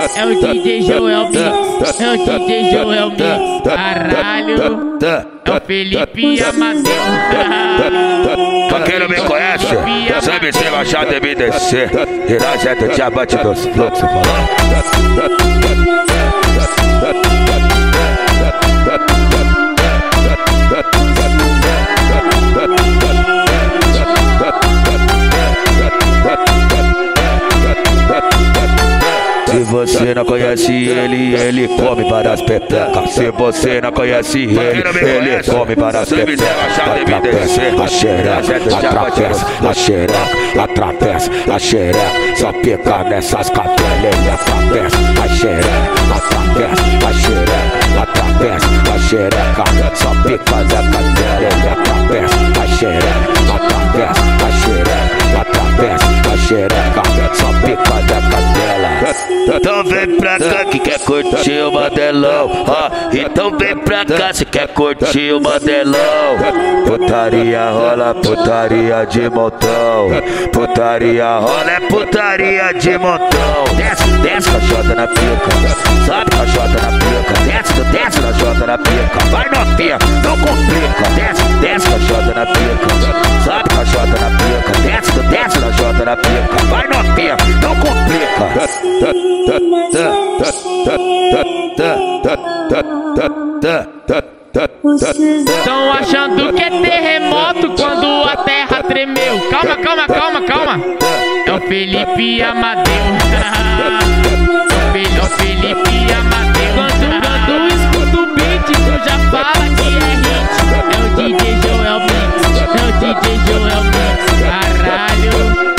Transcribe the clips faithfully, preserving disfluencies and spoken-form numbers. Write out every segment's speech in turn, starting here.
É o D J Joel Mix, é o D J Joel Mix, caralho. É o Felipe Amadeu. Pra quem não me conhece, eu sou M C Machado M D C. E nós é do Diamante dos Fluxos. Se você não conhece ele, ele come várias pepecas. Se você não conhece ele, ele come várias pepecas. Atravessa a xereca, atravessa a xereca, atravessa a xereca. Só pica nessas capelas, ele atravessa a xereca, atravessa a xereca, atravessa a xereca. Só pica da capela, ele atravessa a xereca, atravessa a xereca, atravessa a xereca. Só pica da capela. Então vem pra cá que quer curtir o modelão, ó. Então vem pra cá se quer curtir o modelão. Putaria rola, putaria de montão. Putaria rola, é putaria de montão. Desce, desce cachota na pica, sobe cachota na pica. Desce, desce cachota na pica. Vai novinha, não complica. Desce, desce cachota na pica, sobe cachota na pica. Desce, desce cachota na pica. Vai novinha, não complica. Tão achando que é terremoto quando a terra tremeu. Calma, calma, calma, calma. É o Felipe Amadeu. É o Felipe Amadeu. Quando, quando escuta o beat, tu já fala que é hit. É o D J Joel Mix, é o D J Joel Mix, caralho.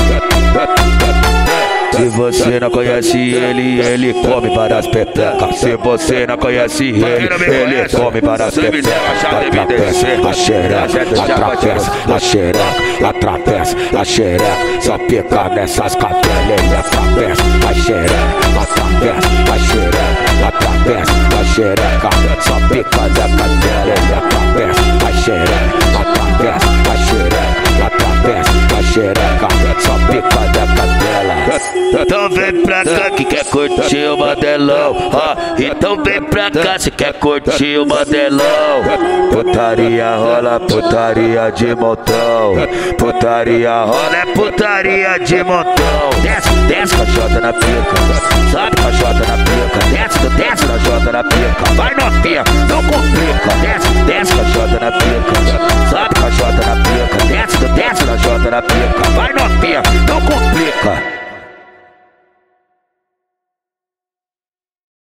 Se você não conhece ele, ele come várias pepecas. Se você não conhece ele, ele come várias pepecas. Atravessa a xereca, atravessa a xereca, atravessa a xereca. Só pica nessas capelas, ele atravessa a xereca, atravessa a xereca, atravessa a xereca. Só pica da capela, ele atravessa a xereca, atravessa a xereca, atravessa a xereca. Só pica da capela. Então vem pra cá que quer curtir o modelão, ó. Então vem pra cá se quer curtir o modelão. Putaria rola, putaria de montão. Putaria rola, é putaria de montão. Desce, desce cachota na pica, sobe cachota na pica. Desce, desce cachota na pica. Vai novinha, não complica. Desce, desce cachota na pica, sobe cachota na pica. Desce, desce cachota na pica. Vai novinha, não complica.